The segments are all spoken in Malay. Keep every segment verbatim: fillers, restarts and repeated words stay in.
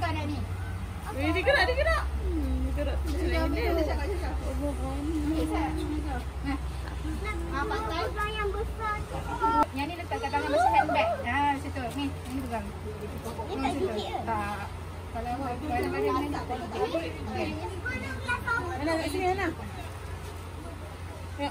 agak nak ni. Eh, dia gerak, dia gerak. Hmm, dia gerak. Dia dia cakap cakap. Nah. Ah, pakai yang besar. Yang ni letak kat tangan macam handbag. Ah, situ. Ni, ni pegang. Ni tak gigit ke? Tak. Kalau kadang-kadang ni tak gigit. Okey. Ana kat sini Ana. Ya.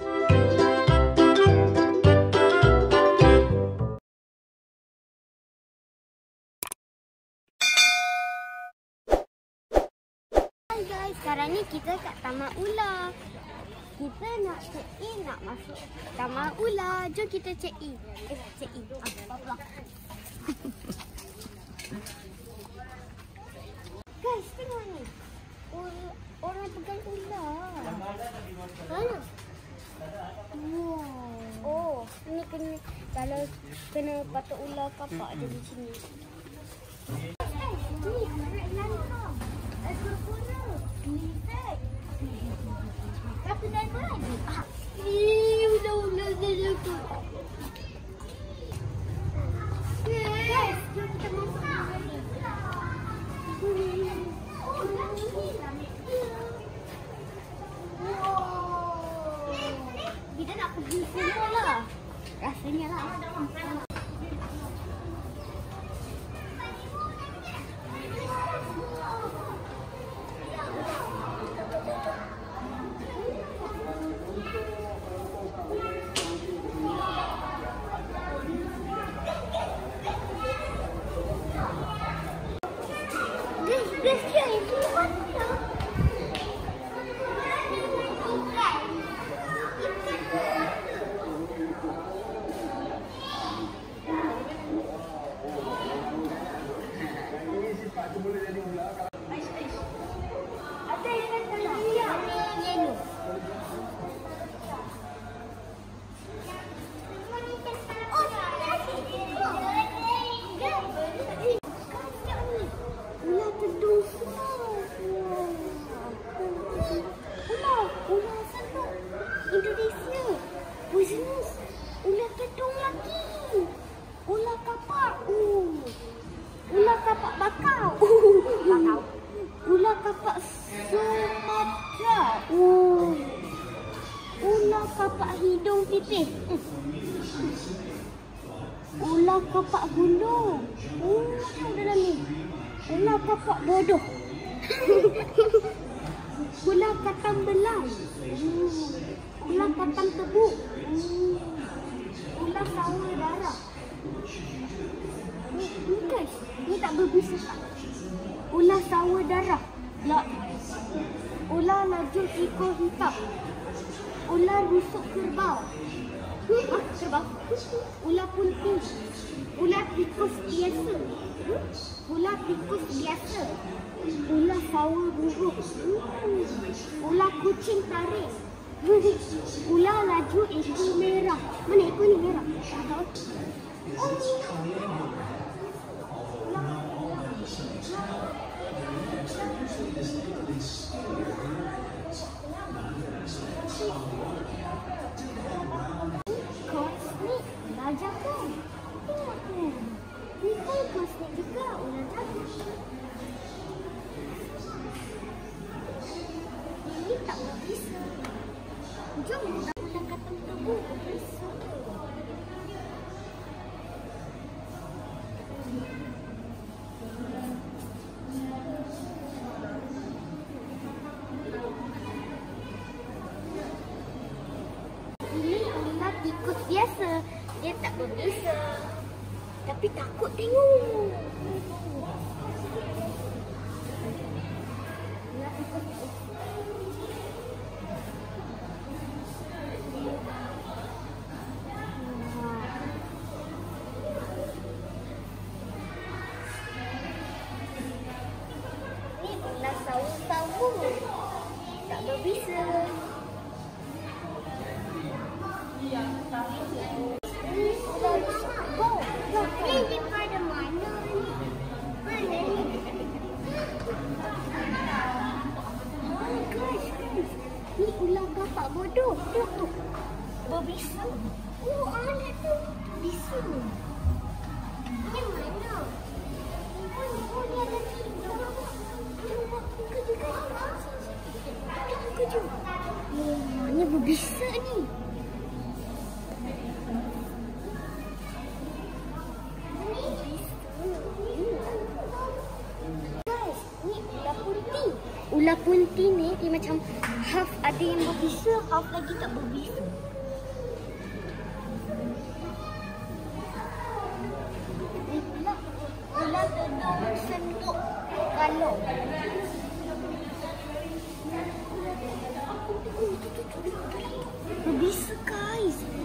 Hai guys, sekarang ni kita kat Taman Ular. Kita nak check in, nak masuk Taman Ular. Jom kita check in. Eh, check in. Ah, apa? Guys, tengok ni. Or- orang pegang ular. Mana? Wow. Oh, ni kena kalau kena patok ular kapak ada di sini. Eh, ni kerek lantar. Ekor-ekor. Lizard. Tapi diamond ada. Ah, ih, ular-ular dia tu. Guys, jom kita masak. Oh, wow. Kita nak pergi semua lah. Rasanya lah. Indonesia. Business. Ular kedung lagi. Ular kapak. Uh. Ular kapak bakau. Uh. Bakau. Ular kapak Sumatera. Uh. Ular kapak hidung pipih. Ular kapak gunung. Uh, apa dalam ni? Ular kapak bodoh. Ular katam belang. Uh. Ular katam tebu. Uh. Ular sawa darah. Ni, ni guys, ni tak berbisa tak? Ular sawa darah. La, ular lajur ekor hitam. Ular rusuk kerbau. Ah, kerbau. Ular punting. Ular tikus biasa. Ular tikus biasa. Ular sawa buruk. Ular kucing tarik. Ular laju ekor merah. Mana ekor ni merah? Tak tahu. Oh, ni. Kosmik gajah kan? Tengok kan? Ni kan kosmik juga. Ular jagung. Ini tak berbisa. Jom kita ular katam tebu berbisa. Ini ular tikus biasa. Dia tak berbisa. Tapi takut tengok. Ular tikus biasa. Ni ular sawu-sawu. Tak berbisa. Ni daripada mana ni? Mana ni? Oh guys, guys. Ni ular gapak bodoh. Tuh, tuh. Berbisa. Oh, ada tu. Bisa. Ni mana? Oh, oh, ni ada tiga. ular punti ni dia macam half ada yang berbisa, half lagi tak berbisa. Ni pula ular tedung senduk kalung. Berbisa guys.